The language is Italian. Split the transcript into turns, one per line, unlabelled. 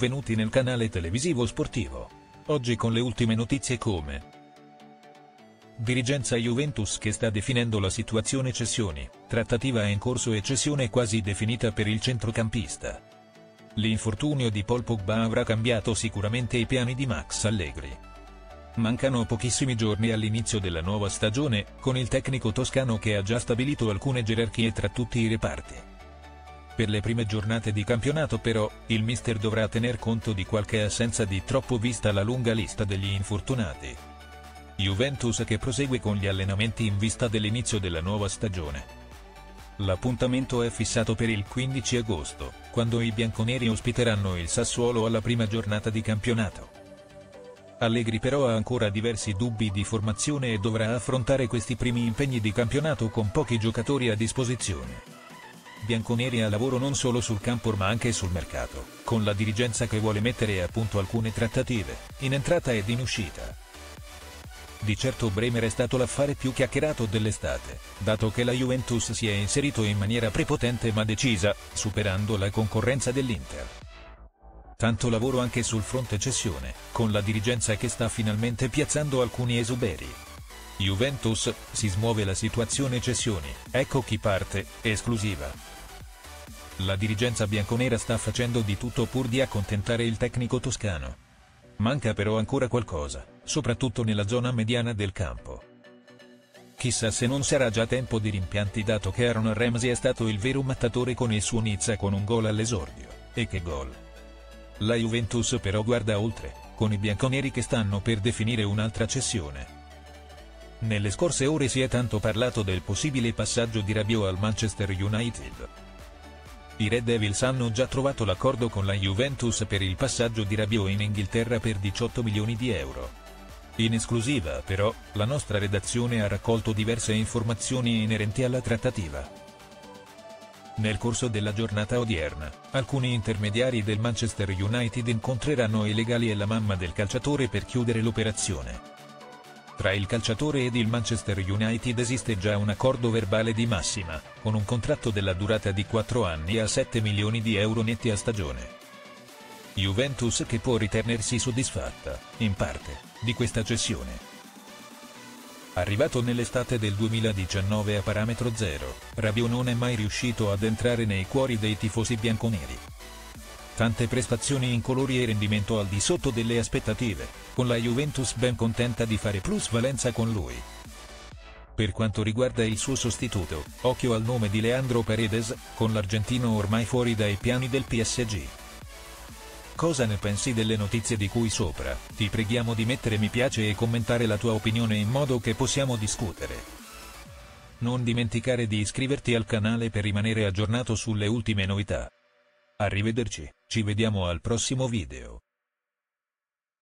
benvenuti nel canale televisivo sportivo. Oggi con le ultime notizie come dirigenza Juventus che sta definendo la situazione cessioni, trattativa è in corso e cessione quasi definita per il centrocampista. L'infortunio di Paul Pogba avrà cambiato sicuramente i piani di Max Allegri. Mancano pochissimi giorni all'inizio della nuova stagione, con il tecnico toscano che ha già stabilito alcune gerarchie tra tutti i reparti. Per le prime giornate di campionato però, il mister dovrà tener conto di qualche assenza di troppo vista la lunga lista degli infortunati. Juventus che prosegue con gli allenamenti in vista dell'inizio della nuova stagione. L'appuntamento è fissato per il 15 agosto, quando i bianconeri ospiteranno il Sassuolo alla prima giornata di campionato. Allegri però ha ancora diversi dubbi di formazione e dovrà affrontare questi primi impegni di campionato con pochi giocatori a disposizione. Bianconeri a lavoro non solo sul campo ma anche sul mercato, con la dirigenza che vuole mettere a punto alcune trattative, in entrata ed in uscita. Di certo Bremer è stato l'affare più chiacchierato dell'estate, dato che la Juventus si è inserito in maniera prepotente ma decisa, superando la concorrenza dell'Inter. Tanto lavoro anche sul fronte cessione, con la dirigenza che sta finalmente piazzando alcuni esuberi. Juventus, si smuove la situazione cessioni, ecco chi parte, esclusiva. La dirigenza bianconera sta facendo di tutto pur di accontentare il tecnico toscano. Manca però ancora qualcosa, soprattutto nella zona mediana del campo. Chissà se non sarà già tempo di rimpianti dato che Aaron Ramsey è stato il vero mattatore con il suo Nizza con un gol all'esordio, e che gol! La Juventus però guarda oltre, con i bianconeri che stanno per definire un'altra cessione. Nelle scorse ore si è tanto parlato del possibile passaggio di Rabiot al Manchester United. I Red Devils hanno già trovato l'accordo con la Juventus per il passaggio di Rabiot in Inghilterra per 18 milioni di euro. In esclusiva però, la nostra redazione ha raccolto diverse informazioni inerenti alla trattativa. Nel corso della giornata odierna, alcuni intermediari del Manchester United incontreranno i legali e la mamma del calciatore per chiudere l'operazione. Tra il calciatore ed il Manchester United esiste già un accordo verbale di massima, con un contratto della durata di 4 anni a 7 milioni di euro netti a stagione. Juventus che può ritenersi soddisfatta, in parte, di questa cessione. Arrivato nell'estate del 2019 a parametro zero, Rabiot non è mai riuscito ad entrare nei cuori dei tifosi bianconeri. Tante prestazioni incolori e rendimento al di sotto delle aspettative, con la Juventus ben contenta di fare plusvalenza con lui. Per quanto riguarda il suo sostituto, occhio al nome di Leandro Paredes, con l'argentino ormai fuori dai piani del PSG. Cosa ne pensi delle notizie di cui sopra? Ti preghiamo di mettere mi piace e commentare la tua opinione in modo che possiamo discutere. Non dimenticare di iscriverti al canale per rimanere aggiornato sulle ultime novità. Arrivederci, ci vediamo al prossimo video.